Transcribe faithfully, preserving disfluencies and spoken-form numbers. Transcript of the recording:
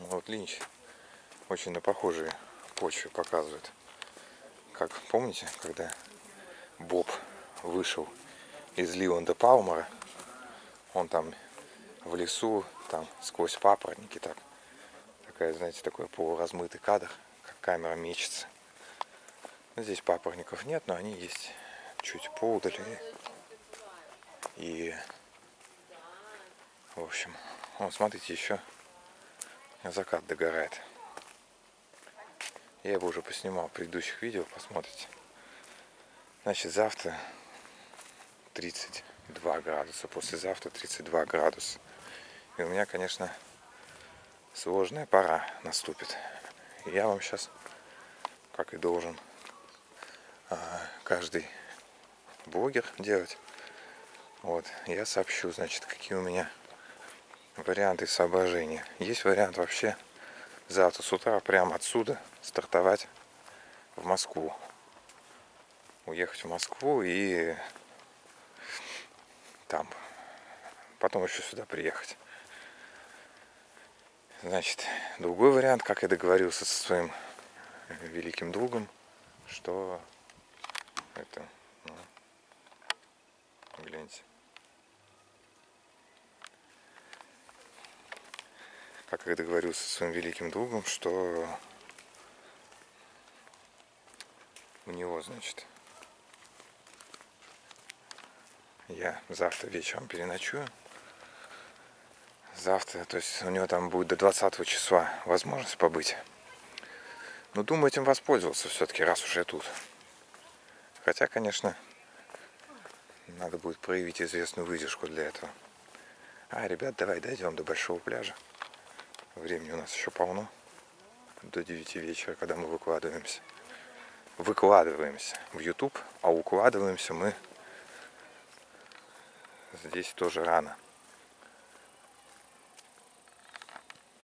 Вот Линч очень на похожие почвы показывает. Как помните, когда Боб вышел из Лиланда Палмера, он там в лесу, там сквозь папоротники, так, такая, знаете, такой полуразмытый кадр, как камера мечется. Здесь папоротников нет, но они есть чуть поудали. И, в общем, вот смотрите, еще закат догорает. Я его уже поснимал в предыдущих видео, посмотрите. Значит, завтра тридцать два градуса, послезавтра тридцать два градуса. И у меня, конечно, сложная пора наступит. И я вам сейчас, как и должен каждый блогер делать, вот, я сообщу, значит, какие у меня варианты соображения. Есть вариант вообще завтра с утра прямо отсюда стартовать в Москву. Уехать в Москву и там потом еще сюда приехать. Значит, другой вариант, как я договорился со своим великим другом, что это, ну, гляньте, как я договорился со своим великим другом, что у него, значит, я завтра вечером переночую. Завтра, то есть у него там будет до двадцатого числа возможность побыть. Но думаю, этим воспользоваться все-таки, раз уж я тут. Хотя, конечно, надо будет проявить известную выдержку для этого. А, ребят, давай дойдем до большого пляжа. Времени у нас еще полно. До девяти вечера, когда мы выкладываемся. Выкладываемся в YouTube, а укладываемся мы здесь тоже рано.